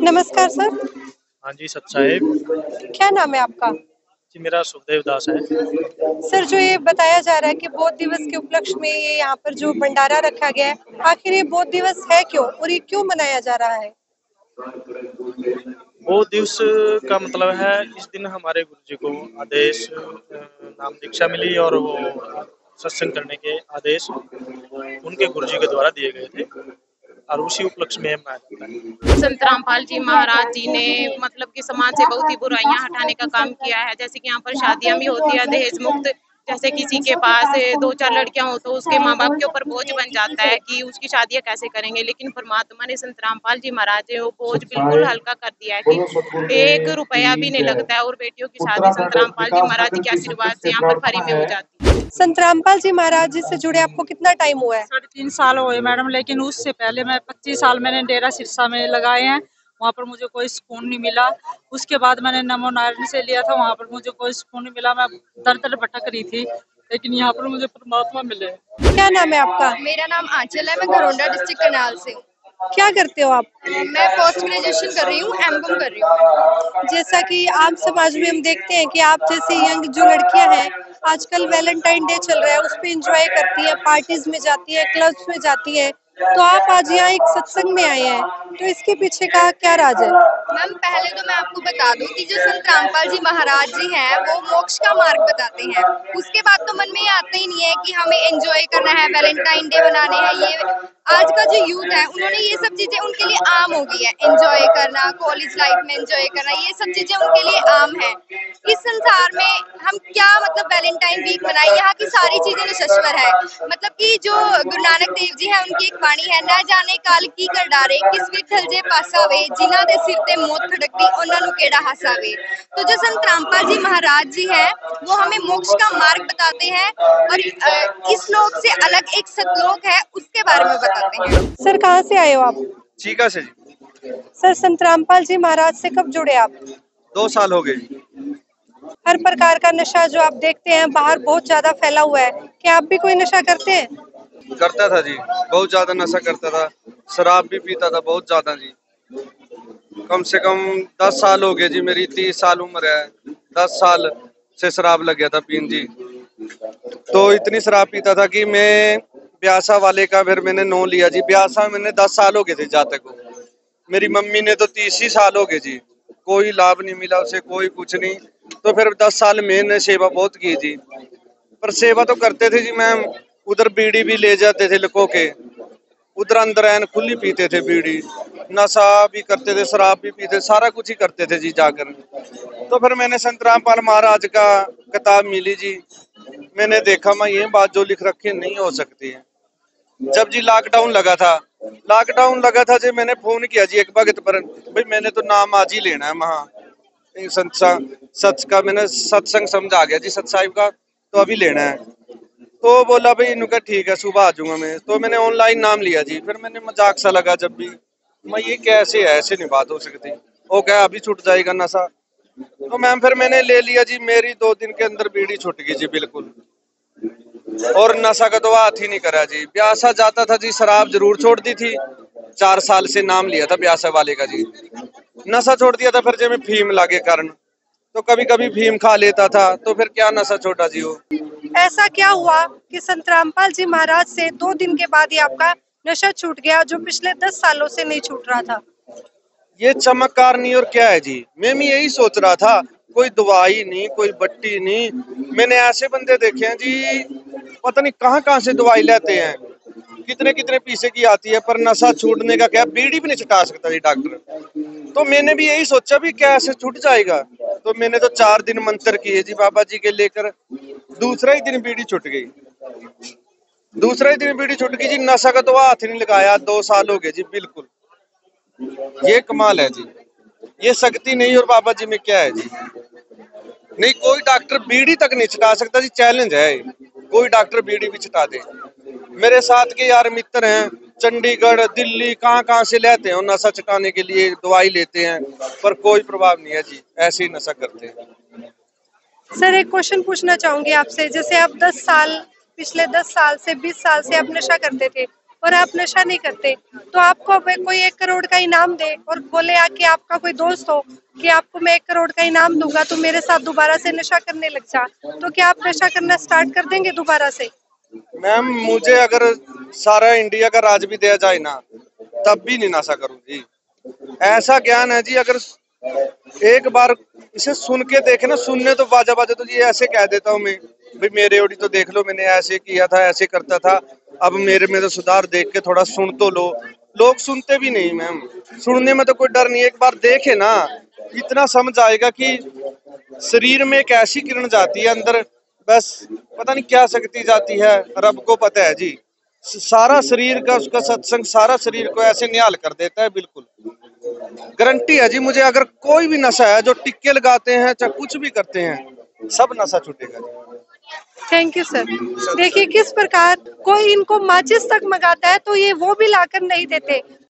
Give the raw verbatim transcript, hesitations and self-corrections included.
नमस्कार सर। हाँ जी, सत साहेब। क्या नाम है आपका? जी, मेरा सुखदेव दास है। सर, जो ये बताया जा रहा है कि बौद्ध दिवस के उपलक्ष्य में ये यहाँ पर जो भंडारा रखा गया है, आखिर ये बौद्ध दिवस है क्यों और ये क्यों मनाया जा रहा है? वो दिवस का मतलब है इस दिन हमारे गुरु जी को आदेश अ, नाम दीक्षा मिली और वो सत्संग करने के आदेश उनके गुरु जी के द्वारा दिए गए थे और उसी उपलक्ष्य में मनाया जाता है। संत रामपाल जी महाराज जी ने मतलब कि समाज से बहुत ही बुराइयां हटाने का काम किया है। जैसे कि यहाँ पर शादियां भी होती है दहेज मुक्त। जैसे किसी के पास दो चार लड़कियां हो तो उसके माँ बाप के ऊपर बोझ बन जाता है कि उसकी शादियां कैसे करेंगे, लेकिन परमात्मा ने संत रामपाल जी महाराज ने वो बोझ बिल्कुल हल्का कर दिया है कि एक रुपया भी नहीं लगता है और बेटियों की शादी संत रामपाल जी महाराज जी के आशीर्वाद से यहाँ पर फ्री में हो जाती है। संत रामपाल जी महाराज जी से जुड़े आपको कितना टाइम हुआ है? साढ़े तीन साल हुए मैडम, लेकिन उससे पहले मैं पच्चीस साल मैंने डेरा सिरसा में लगाए हैं। वहाँ पर मुझे कोई सुकून नहीं मिला। उसके बाद मैंने नमो नारायण से लिया था, वहाँ पर मुझे कोई सुकून नहीं मिला। मैं दर दर भटक रही थी, लेकिन यहाँ पर मुझे परमात्मा मिले। क्या नाम है आपका? मेरा नाम आंचल है, मैं घरोंडा डिस्ट्रिक्ट करनाल से हूँ। क्या करते हो आप? मैं पोस्ट ग्रेजुएशन कर रही हूँ, एम कॉम कर रही हूँ। जैसा कि आम समाज में हम देखते हैं कि आप जैसी यंग जो लड़कियां हैं, आजकल वैलेंटाइन डे चल रहा है, उस पे एंजॉय करती है, पार्टीज में जाती है, क्लब्स में जाती है, तो आप आज यहाँ एक सत्संग में आए हैं, तो इसके पीछे का क्या राज है? मैम, पहले तो मैं आपको बता दूं कि जो संत रामपाल जी महाराज जी हैं वो मोक्ष का मार्ग बताते हैं। उसके बाद तो मन में ये आता ही नहीं है कि हमें एंजॉय करना है, वैलेंटाइन डे मनाने हैं। ये आज का जो यूथ है उन्होंने ये सब चीजें उनके लिए आम हो गई है। एंजॉय करना, कॉलेज लाइफ में एंजॉय करना, ये सब चीजें उनके लिए आम है। इस संसार में हम क्या मतलब वैलेंटाइन वीक मनाए, यहाँ की सारी चीजें नश्वर है। मतलब कि जो गुरु नानक देव जी है उनकी एक वाणी है, न जाने काल की कर डारे किस विठल जे पासावे, जिन्हां दे सिर ते मौत खड़कदी उन्हां नूं केड़ा हासावे। तो जो संत रामपाल जी महाराज जी हैं वो हमें मोक्ष का मार्ग बताते हैं और इस लोक से अलग एक सतलोक है उसके बारे में बताते हैं। सर, कहाँ से आए हो आप? चीका से जी। सर, संत रामपाल जी महाराज से कब जुड़े आप? दो साल हो गए जी। हर प्रकार का नशा जो आप देखते हैं बाहर बहुत ज्यादा फैला हुआ है, क्या आप भी कोई नशा करते हैं? करता था जी, बहुत ज्यादा नशा करता था। शराब भी पीता था बहुत ज्यादा जी। कम से कम दस साल हो गए जी, मेरी तीस साल उम्र है, दस साल से शराब लग गया था पीन जी। तो इतनी शराब पीता था कि मैं ब्यासा वाले का फिर मैंने नो लिया जी। ब्यासा मैंने दस साल हो गए थे जाते को। मेरी मम्मी ने तो तीस ही साल हो गए जी, कोई लाभ नहीं मिला उसे, कोई कुछ नहीं। तो फिर दस साल मैंने सेवा बहुत की जी, पर सेवा तो करते थे जी मैम। उधर बीड़ी भी ले जाते थे लुको के, उधर अंदर एन खुली पीते थे बीड़ी, नशा भी करते थे, शराब भी पीते, सारा कुछ ही करते थे जी जाकर। तो फिर मैंने संत रामपाल महाराज का किताब मिली जी, मैंने देखा मैं ये बात जो लिख रखी नहीं हो सकती है। जब जी लॉकडाउन लगा था लॉकडाउन लगा था जी, मैंने फोन किया जी एक भगत पर, भाई मैंने तो नाम आज ही लेना है महा सत्संग सच का। मैंने सत्संग समझा गया जी सत साहिब का, तो अभी लेना है। तो बोला भाई इनका ठीक है, सुबह आ जाऊंगा मैं। तो मैंने ऑनलाइन नाम लिया जी। फिर मैंने मजाक सा लगा जब भी, मैं ये कैसे है, ऐसे नहीं बात हो सकती। वो क्या अभी छूट जाएगा नशा। तो मैम फिर मैंने ले लिया जी। मेरी दो दिन के अंदर बीड़ी छूट गई जी बिल्कुल, और नशा का तो हाथ ही नहीं करा जी। ब्यासा जाता था जी, शराब जरूर छोड़ दी थी, चार साल से नाम लिया था ब्यासा वाले का जी। नशा छोड़ दिया था फिर जब मैं फीम लागे कारण, तो कभी कभी फीम खा लेता था, तो फिर क्या नशा छोड़ा जी वो। ऐसा क्या हुआ कि संत रामपाल जी महाराज से दो दिन के बाद ही आपका नशा छूट गया जो पिछले दस सालों से नहीं छूट रहा था? ये चमत्कार नहीं और क्या है जी। मैं भी यही सोच रहा था, कोई दवाई नहीं, कोई बट्टी नहीं। मैंने ऐसे बंदे देखे हैं जी, पता नहीं कहाँ कहाँ से दवाई लेते हैं, कितने कितने पीसे की आती है, पर नशा छूटने का क्या, बीड़ी भी नहीं छुटा सकता जी डॉक्टर। तो मैंने भी यही सोचा भी कैसे छूट जाएगा। तो मैंने तो चार दिन मंत्र किए जी बाबा जी के लेकर, दूसरा ही दिन बीड़ी छूट गई। दूसरा ही दिन बीड़ी छूट गई जी। नशा का तो हाथ नहीं लगाया, दो साल हो गए जी बिल्कुल। ये कमाल है जी, ये शक्ति नहीं और बाबा जी में क्या है जी। नहीं, कोई डॉक्टर बीड़ी तक नहीं छुटा सकता जी, चैलेंज है। कोई डॉक्टर बीड़ी भी छुटा दे। मेरे साथ के यार मित्र हैं, चंडीगढ़ दिल्ली कहाँ कहाँ से लेते हैं नशा छुटाने के लिए, दवाई लेते हैं, पर कोई प्रभाव नहीं है जी, ऐसे ही नशा करते हैं। सर, एक क्वेश्चन पूछना चाहूंगी आपसे। जैसे आप दस साल पिछले दस साल से बीस साल से आप नशा करते थे और आप नशा नहीं करते, तो आपको अगर कोई एक करोड़ का इनाम दे और बोले कि आपका कोई दोस्त हो कि आपको मैं एक करोड़ का इनाम दूंगा तो मेरे साथ दोबारा से नशा करने लग जा, तो क्या आप नशा करना स्टार्ट कर देंगे दोबारा से? मैम मुझे अगर सारा इंडिया का राज भी दिया जाए ना तब भी नहीं नशा करूँ जी। ऐसा ज्ञान है जी, अगर एक बार इसे सुन के देखे ना, सुनने तो बाजा बाजा तो जी ऐसे कह देता हूँ मैं, भाई मेरे ओडी तो देख लो, मैंने ऐसे किया था, ऐसे करता था, अब मेरे में तो सुधार देख के थोड़ा सुन तो लो। लोग सुनते भी नहीं मैम, सुनने में तो कोई डर नहीं, एक बार देखे ना इतना समझ आएगा कि शरीर में एक ऐसी किरण जाती है अंदर, बस पता नहीं क्या शक्ति जाती है, रब को पता है जी। सारा शरीर का उसका सत्संग सारा शरीर को ऐसे निहाल कर देता है, बिल्कुल गारंटी है जी मुझे। अगर कोई भी नशा है, जो टिक्के लगाते हैं चाहे कुछ भी करते हैं, सब नशा छूटेगा जी। Thank you sir. देखिए किस प्रकार कोई इनको माचिस तक मंगाता है तो ये वो भी लाकर नहीं देते,